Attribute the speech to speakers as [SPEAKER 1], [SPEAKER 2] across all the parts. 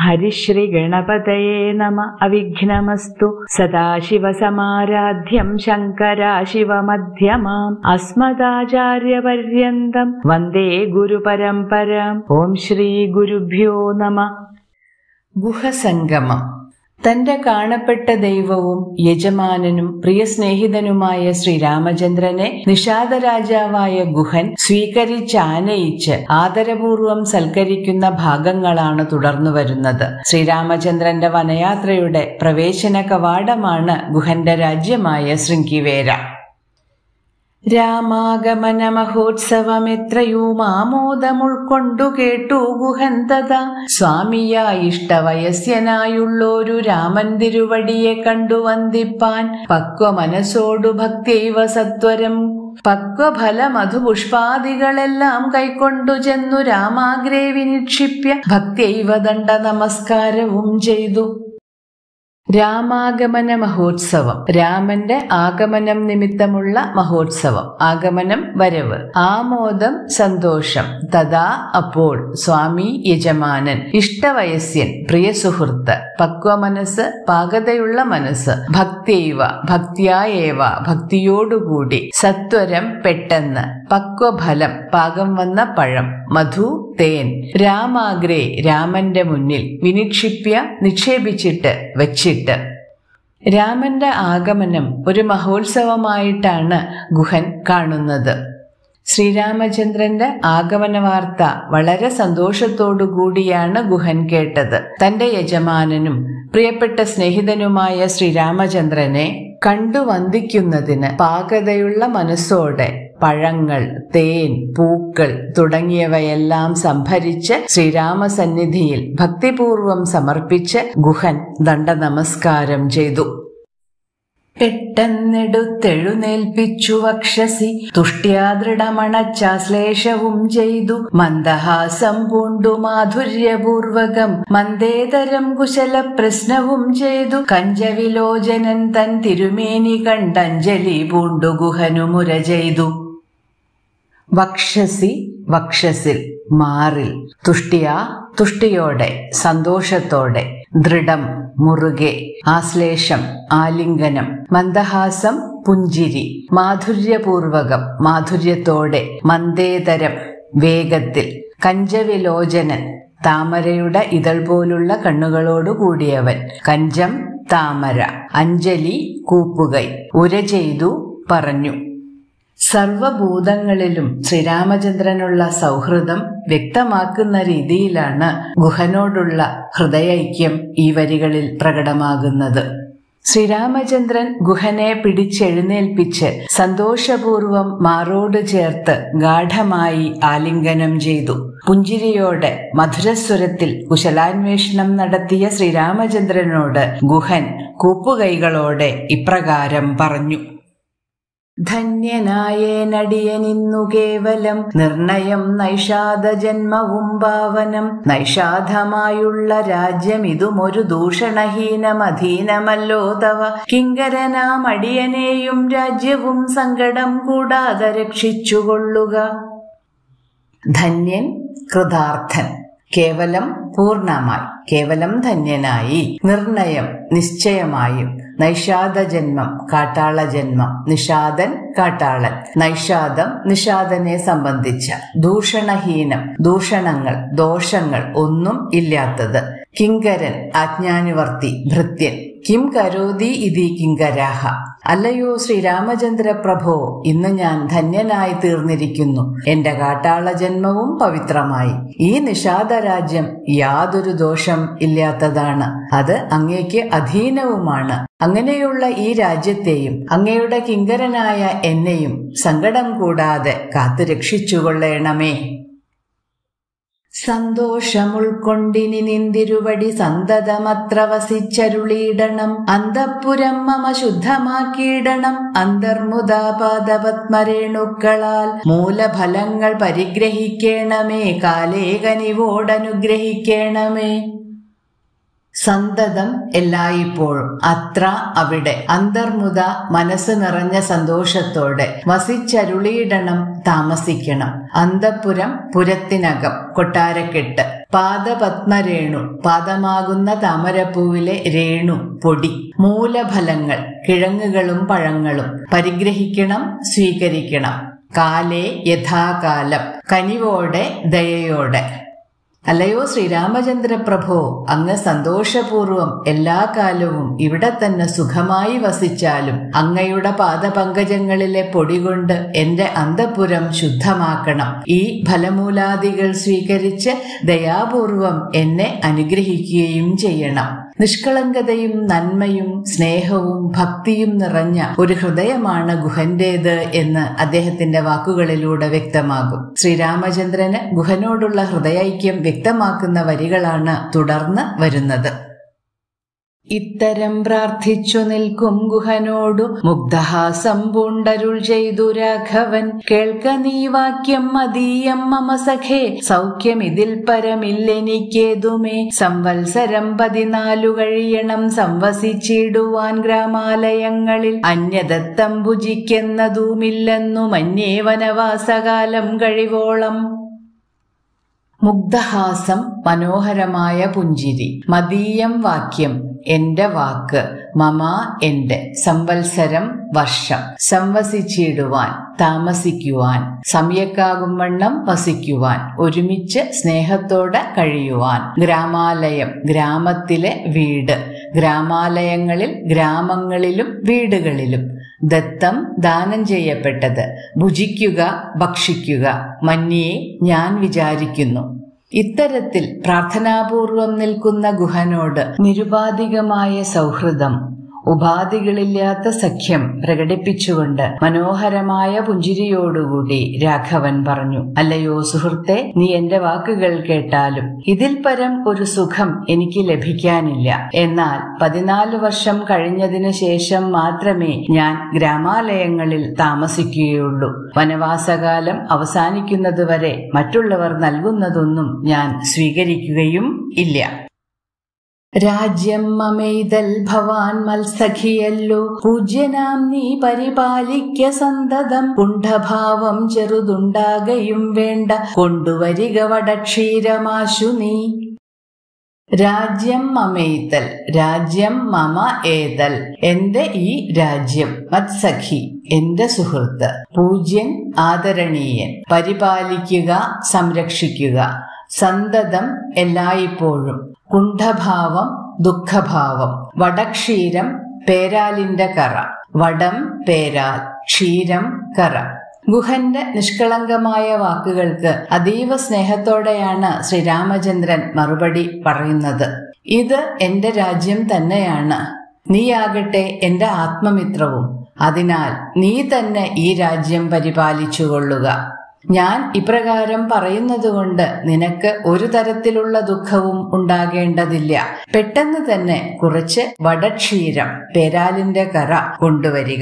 [SPEAKER 1] ഹരിശ്രീ ഗണപതയേ നമ. അവിഘ്നമസ്തു. സദാശിവസമാരാധ്യം ശങ്കരാശിവമധ്യമാം അസ്മദാചാര്യപര്യന്തം വന്ദേ ഗുരുപരമ്പരാം. ഓം ശ്രീ ഗുരുഭ്യോ നമ. ഗുഹസംഗമം. തന്റെ കാണപ്പെട്ട ദൈവവും യജമാനനും പ്രിയ സ്നേഹിതനുമായ ശ്രീരാമചന്ദ്രനെ നിഷാദരാജാവായ ഗുഹൻ സ്വീകരിച്ചാനയിച്ച് ആദരപൂർവം സൽക്കരിക്കുന്ന ഭാഗങ്ങളാണ് തുടർന്നു വരുന്നത്. ശ്രീരാമചന്ദ്രന്റെ വനയാത്രയുടെ പ്രവേശന കവാടമാണ് ഗുഹന്റെ രാജ്യമായ ശൃംഗിവേര. രാമാഗമന മഹോത്സവമെത്രയും ആമോദമുൾക്കൊണ്ടു കേട്ടു ഗുഹൻ തഥാ. സ്വാമിയായി ഇഷ്ടവയസ്യനായുള്ളൊരു രാമൻ തിരുവടിയെ കണ്ടു വന്ദിപ്പാൻ പക്വ മനസ്സോടു ഭക്തിയൈവ സത്വരം പക്വഫല മധുപുഷ്പാദികളെല്ലാം കൈക്കൊണ്ടു ചെന്നു രാമാഗ്രേ വിനിക്ഷിപ്യ ഭക്തിയൈവ ദണ്ഡ നമസ്കാരവും ചെയ്തു. രാമാഗമന മഹോത്സവം. രാമന്റെ ആഗമനം നിമിത്തമുള്ള മഹോത്സവം. ആഗമനം വരവ്. ആമോദം സന്തോഷം. തഥാ അപ്പോൾ. സ്വാമി യജമാനൻ. ഇഷ്ടവയസ്യൻ പ്രിയ സുഹൃത്ത്. പക്വമനസ് പാകതയുള്ള മനസ്സ്. ഭക്തിയൈവ ഭക്തിയായേവ ഭക്തിയോടുകൂടി. സത്വരം പെട്ടെന്ന്. പക്വഫലം പാകം വന്ന പഴം. മധു തേൻ. രാമാഗ്രേ രാമന്റെ മുന്നിൽ. വിനിക്ഷിപ്യ നിക്ഷേപിച്ചിട്ട് വച്ചിട്ട്. രാമന്റെ ആഗമനം ഒരു മഹോത്സവമായിട്ടാണ് ഗുഹൻ കാണുന്നത്. ശ്രീരാമചന്ദ്രന്റെ ആഗമന വാർത്ത വളരെ സന്തോഷത്തോടുകൂടിയാണ് ഗുഹൻ കേട്ടത്. തന്റെ യജമാനനും പ്രിയപ്പെട്ട സ്നേഹിതനുമായ ശ്രീരാമചന്ദ്രനെ കണ്ടു വന്ദിക്കുന്നതിന് പാകതയുള്ള മനസ്സോടെ പഴങ്ങൾ, തേൻ, പൂക്കൾ തുടങ്ങിയവയെല്ലാം സംഭരിച്ച് ശ്രീരാമസന്നിധിയിൽ ഭക്തിപൂർവം സമർപ്പിച്ച് ഗുഹൻ ദണ്ഡ നമസ്കാരം ചെയ്തു. പെട്ടെന്നെടുത്തെഴുന്നേൽപ്പിച്ചു വക്ഷസി തുഷ്ട്യാ ദൃഢമണച്ചാശ്ലേഷവും ചെയ്തു. മന്ദഹാസം പൂണ്ടു മാധുര്യപൂർവകം മന്ദേതരം കുശല പ്രശ്നവും ചെയ്തു. കഞ്ചവിലോചനൻ തൻ തിരുമേനി കണ്ടഞ്ജലി പൂണ്ടു ഗുഹനു മുര ചെയ്തു. വക്ഷസി വക്ഷസിൽ മാറിൽ. തുഷ്ട്യാ തുഷ്ടിയോടെ സന്തോഷത്തോടെ. ദൃഢം മുറുകെ. ആശ്ലേഷം ആലിംഗനം. മന്ദഹാസം പുഞ്ചിരി. മാധുര്യപൂർവകം മാധുര്യത്തോടെ. മന്ദേതരം വേഗത്തിൽ. കഞ്ചവിലോചനൻ താമരയുടെ ഇതൾ പോലുള്ള കണ്ണുകളോടുകൂടിയവൻ. കഞ്ചം താമര. അഞ്ജലി കൂപ്പുകൈ. ഉര ചെയ്തു പറഞ്ഞു. സർവഭൂതങ്ങളിലും ശ്രീരാമചന്ദ്രനുള്ള സൗഹൃദം വ്യക്തമാക്കുന്ന രീതിയിലാണ് ഗുഹനോടുള്ള ഹൃദയൈക്യം ഈ വരികളിൽ പ്രകടമാകുന്നത്. ശ്രീരാമചന്ദ്രൻ ഗുഹനെ പിടിച്ചെഴുന്നേൽപ്പിച്ച് സന്തോഷപൂർവം മാറോട് ചേർത്ത് ഗാഠമായി ആലിംഗനം ചെയ്തു. പുഞ്ചിരിയോടെ മധുരസ്വരത്തിൽ കുശലാന്വേഷണം നടത്തിയ ശ്രീരാമചന്ദ്രനോട് ഗുഹൻ കൂപ്പുകൈകളോടെ ഇപ്രകാരം പറഞ്ഞു. ധന്യനായേനടിയനിന്നു കേവലം നിർണയം നൈഷാദ ജന്മവും പാവനം. നൈഷാദമായുള്ള രാജ്യം ഇതുമൊരു ദൂഷണഹീനമധീനമല്ലോ തവ. കിങ്കരനാം അടിയനെയും രാജ്യവും സങ്കടം കൂടാതെ രക്ഷിച്ചുകൊള്ളുക. ധന്യൻ കൃതാർത്ഥൻ. കേവലം പൂർണമായി. കേവലം ധന്യനായി. നിർണയം നിശ്ചയമായും. നൈഷാദ ജന്മം കാട്ടാള ജന്മം. നിഷാദൻ കാട്ടാളൻ. നൈഷാദം നിഷാദനെ സംബന്ധിച്ച. ദൂഷണഹീനം ദൂഷണങ്ങൾ ദോഷങ്ങൾ ഒന്നും ഇല്ലാത്തത്. കിങ്കരൻ ആജ്ഞാനുവർത്തി ഭൃത്യൻ. കിം കരോതി ഇതി കിങ്കരാഹ. അല്ലയോ ശ്രീരാമചന്ദ്ര പ്രഭോ, ഇന്ന് ഞാൻ ധന്യനായി തീർന്നിരിക്കുന്നു. എന്റെ കാട്ടാള ജന്മവും പവിത്രമായി. ഈ നിഷാദരാജ്യം യാതൊരു ദോഷം ഇല്ലാത്തതാണ്. അത് അങ്ങേക്ക് അധീനവുമാണ്. അങ്ങനെയുള്ള ഈ രാജ്യത്തെയും അങ്ങയുടെ കിങ്കരനായ എന്നെയും സങ്കടം കൂടാതെ കാത്തു രക്ഷിച്ചുകൊള്ളേണമേ. സന്തോഷമുൾക്കൊണ്ടിനി നിന്തിരുവടി സന്തതമത്ര വസിച്ചരുളിയിടണം. അന്തഃപുരം മമ ശുദ്ധമാക്കിയിടണം. അന്തർമുദാപാദപത്മരേണുക്കളാൽ മൂലഫലങ്ങൾ പരിഗ്രഹിക്കേണമേ. കാലേ കനിവോടനുഗ്രഹിക്കേണമേ. സന്തതം എല്ലായ്പ്പോഴും. അത്ര അവിടെ. അന്തർമുദ മനസ്സ് നിറഞ്ഞ സന്തോഷത്തോടെ. വസിച്ചരുളിയിടണം താമസിക്കണം. അന്തഃപുരം പുരത്തിനകം കൊട്ടാരക്കെട്ട്.
[SPEAKER 2] പാദപത്മരേണു, പാദമാകുന്ന താമരപ്പൂവിലെ രേണു, പൊടി. മൂലഫലങ്ങൾ, കിഴങ്ങുകളും പഴങ്ങളും. പരിഗ്രഹിക്കണം, സ്വീകരിക്കണം. കാലേ യഥാകാലം, കനിവോടെ ദയയോടെ. അല്ലയോ ശ്രീരാമചന്ദ്ര പ്രഭോ, അങ്ങ് സന്തോഷപൂർവം എല്ലാ കാലവും ഇവിടെ തന്നെ സുഖമായി വസിച്ചാലും അങ്ങയുടെ പാദപങ്കജങ്ങളിലെ പൊടികൊണ്ട് എന്റെ അന്തഃപുരം ശുദ്ധമാക്കണം. ഈ ഫലമൂലാദികൾ സ്വീകരിച്ച് ദയാപൂർവം എന്നെ അനുഗ്രഹിക്കുകയും ചെയ്യണം. നിഷ്കളങ്കതയും നന്മയും സ്നേഹവും ഭക്തിയും നിറഞ്ഞ ഒരു ഹൃദയമാണ് ഗുഹന്റേത് എന്ന് അദ്ദേഹത്തിന്റെ വാക്കുകളിലൂടെ വ്യക്തമാകും. ശ്രീരാമചന്ദ്രന് ഗുഹനോടുള്ള ഹൃദയൈക്യം വ്യക്തമാക്കുന്ന വരികളാണ് തുടർന്ന് വരുന്നത്. ഇത്തരം പ്രാർത്ഥിച്ചു നിൽക്കും ഗുഹനോടു മുഗ്ധഹാസം പൂണ്ടരുൾ ചെയ്തു രാഘവൻ. കേൾക്ക നീ വാക്യം മതീയം മമ സഖേ, സൗഖ്യം ഇതിൽ പരമില്ലെനിക്കേതുമേ. സംവത്സരം 14 കഴിയണം സംവസിച്ചിടുവാൻ ഗ്രാമാലയങ്ങളിൽ. അന്യദത്തം ഭുജിക്കെന്നതുമില്ലെന്നു മന്യേ വനവാസകാലം കഴിവോളം. മുഗ്ധഹാസം, മനോഹരമായ പുഞ്ചിരി. മതീയം വാക്യം, എന്റെ വാക്ക്. മമ, എന്റെ. സംവത്സരം, വർഷം. സംവസിച്ചിടുവാൻ, താമസിക്കുവാൻ. സമയക്കാകും വണ്ണം വസിക്കുവാൻ, ഒരുമിച്ച് സ്നേഹത്തോടെ കഴിയുവാൻ. ഗ്രാമാലയം, ഗ്രാമത്തിലെ വീട്. ഗ്രാമാലയങ്ങളിൽ, ഗ്രാമങ്ങളിലും വീടുകളിലും. ദത്തം, ദാനം ചെയ്യപ്പെട്ടത്. ഭുജിക്കുക, ഭക്ഷിക്കുക. മന്യേ, ഞാൻ വിചാരിക്കുന്നു. ഇത്തരത്തിൽ പ്രാർത്ഥനാപൂർവം നിൽക്കുന്ന ഗുഹനോട് നിരുപാധികമായ സൗഹൃദം, ഉപാധികളില്ലാത്ത സഖ്യം പ്രകടിപ്പിച്ചുകൊണ്ട് മനോഹരമായ പുഞ്ചിരിയോടുകൂടി രാഘവൻ പറഞ്ഞു, അല്ലയോ സുഹൃത്തെ, നീ എന്റെ വാക്കുകൾ കേട്ടാലും ഇതിൽ പരം ഒരു സുഖം എനിക്ക് ലഭിക്കാനില്ല. എന്നാൽ 14 വർഷം കഴിഞ്ഞതിനു ശേഷം മാത്രമേ ഞാൻ ഗ്രാമാലയങ്ങളിൽ താമസിക്കുകയുള്ളൂ. വനവാസകാലം അവസാനിക്കുന്നതുവരെ മറ്റുള്ളവർ നൽകുന്നതൊന്നും ഞാൻ സ്വീകരിക്കുകയും ഇല്ല. രാജ്യം മമൈതൽ ഭവാൻ മത്സഖിയല്ലോ, പൂജ്യനാം നീ പരിപാലിക്ക സന്തതം. കുണ്ഠഭാവം ചെറുതുണ്ടാകയും വേണ്ട, കൊണ്ടുവരിക വടക്ഷീരമാശു നീ. രാജ്യം മമൈതൽ, രാജ്യം മമ ഏതൽ, എന്റെ ഈ രാജ്യം. മത്സഖി, എന്റെ സുഹൃത്ത്. പൂജ്യൻ, ആദരണീയൻ. പരിപാലിക്കുക, സംരക്ഷിക്കുക. സന്തതം, എല്ലായ്പ്പോഴും. കുണ്ഠഭാവം, ദുഃഖഭാവം. വടക്ഷീരം, പേരാലിന്റെ കറ. വടം, പേരാൽ. ക്ഷീരം, കറ. ഗുഹന്റെ നിഷ്കളങ്കമായ വാക്കുകൾക്ക് അതീവ സ്നേഹത്തോടെയാണ് ശ്രീരാമചന്ദ്രൻ മറുപടി പറയുന്നത്. ഇത് എന്റെ രാജ്യം തന്നെയാണ്. നീയാകട്ടെ എന്റെ ആത്മമിത്രവും. അതിനാൽ നീ തന്നെ ഈ രാജ്യം പരിപാലിച്ചുകൊള്ളുക. ഞാൻ ഇപ്രകാരം പറയുന്നതുകൊണ്ട് നിനക്ക് ഒരു തരത്തിലുള്ള ദുഃഖവും ഉണ്ടാകേണ്ടതില്ല. പെട്ടെന്ന് തന്നെ കുറച്ച് വടക്ഷീരം, പേരാലിന്റെ കറ കൊണ്ടുവരിക.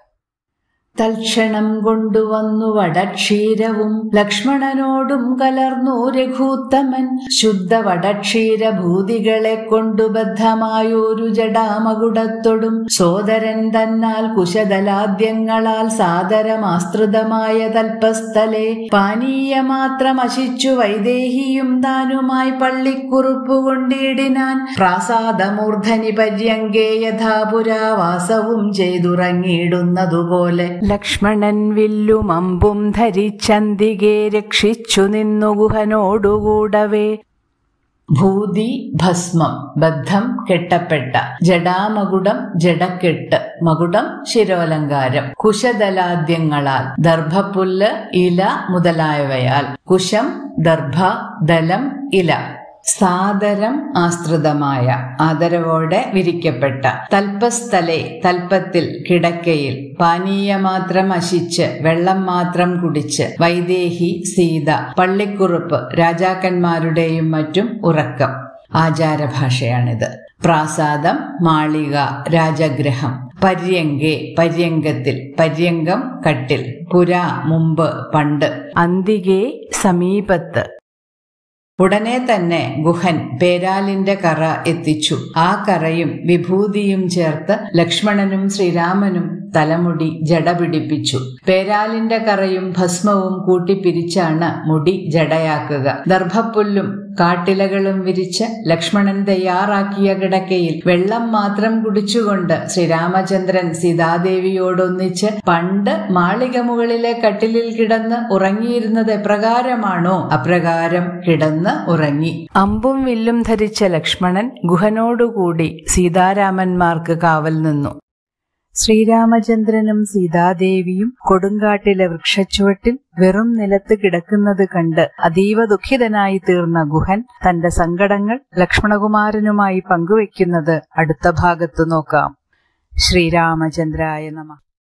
[SPEAKER 2] തൽക്ഷണം കൊണ്ടുവന്നു വടക്ഷീരവും ലക്ഷ്മണനോടും കലർന്നു രഘൂത്തമൻ. ശുദ്ധ വടക്ഷീരഭൂതികളെ കൊണ്ടു ബദ്ധമായൊരു ജടാമകുടത്തൊടും സോദരൻ തന്നാൽ കുശദലാദ്യങ്ങളാൽ സാദരമാസ്തൃതമായ തൽപ്പസ്ഥലെ പാനീയമാത്രമശിച്ചു വൈദേഹിയും താനുമായി പള്ളിക്കുറുപ്പു കൊണ്ടിടിനാൻ. പ്രാസാദമൂർധനി പര്യങ്കേ യഥാപുരാവാസവും ചെയ്തുറങ്ങിയിടുന്നതുപോലെ. ലക്ഷ്മണൻ വില്ലും അമ്പും ധരിച്ചന്തികെ രക്ഷിച്ചു നിന്നു ഗുഹനോടുകൂടവേ. ഭൂതി, ഭസ്മം, ബദ്ധം, കെട്ടപ്പെട്ട. ജടാമകുടം, ജടക്കെട്ട്. മകുടം, ശിരോലങ്കാരം. കുശദലാദ്യങ്ങളാൽ, ദർഭപ്പുല്ല്, ഇല മുതലായവയാൽ. കുശം, ദർഭ, ദലം, ഇല. സാദരം, ആശ്രിതമായ, ആദരവോടെ വിരിക്കപ്പെട്ട. തൽപ്പസ്ഥലെ, തൽപ്പത്തിൽ, കിടക്കയിൽ. പാനീയമാത്രം അശിച്ച്, വെള്ളം മാത്രം കുടിച്ച്. വൈദേഹി, സീത. പള്ളിക്കുറുപ്പ്, രാജാക്കന്മാരുടെയും മറ്റും ഉറക്കം. ആചാരഭാഷയാണിത്. പ്രാസാദം, മാളിക, രാജഗ്രഹം. പര്യങ്കേ, പര്യങ്കത്തിൽ. പര്യങ്കം, കട്ടിൽ. പുരാ, മുമ്പ്, പണ്ട്. അന്തികേ, സമീപത്ത്. ഉടനെ തന്നെ ഗുഹൻ പേരാലിന്റെ കറ എത്തിച്ചു. ആ കറയും വിഭൂതിയും ചേർത്ത് ലക്ഷ്മണനും ശ്രീരാമനും തലമുടി ജട പിടിപ്പിച്ചു. പേരാലിന്റെ കറയും ഭസ്മവും കൂട്ടിപ്പിരിച്ചാണ് മുടി ജടയാക്കുക. ദർഭപ്പുല്ലും കാട്ടിലകളും വിരിച്ച് ലക്ഷ്മണൻ തയ്യാറാക്കിയ കിടക്കയിൽ വെള്ളം മാത്രം കുടിച്ചുകൊണ്ട് ശ്രീരാമചന്ദ്രൻ സീതാദേവിയോടൊന്നിച്ച് പണ്ട് മാളിക മുകളിലെ കട്ടിലിൽ കിടന്ന് ഉറങ്ങിയിരുന്നത് എപ്രകാരമാണോ അപ്രകാരം കിടന്ന് ഉറങ്ങി. അമ്പും വില്ലും ധരിച്ച ലക്ഷ്മണൻ ഗുഹനോടുകൂടി സീതാരാമന്മാർക്ക് കാവൽ നിന്നു. ശ്രീരാമചന്ദ്രനും സീതാദേവിയും കൊടുങ്കാട്ടിലെ വൃക്ഷച്ചുവട്ടിൽ വെറും നിലത്ത് കിടക്കുന്നത് കണ്ട് അതീവ ദുഃഖിതനായി തീർന്ന ഗുഹൻ തന്റെ സങ്കടങ്ങൾ ലക്ഷ്മണകുമാരനുമായി പങ്കുവെക്കുന്നത് അടുത്ത ഭാഗത്തു നോക്കാം. ശ്രീരാമചന്ദ്രായ നമഃ.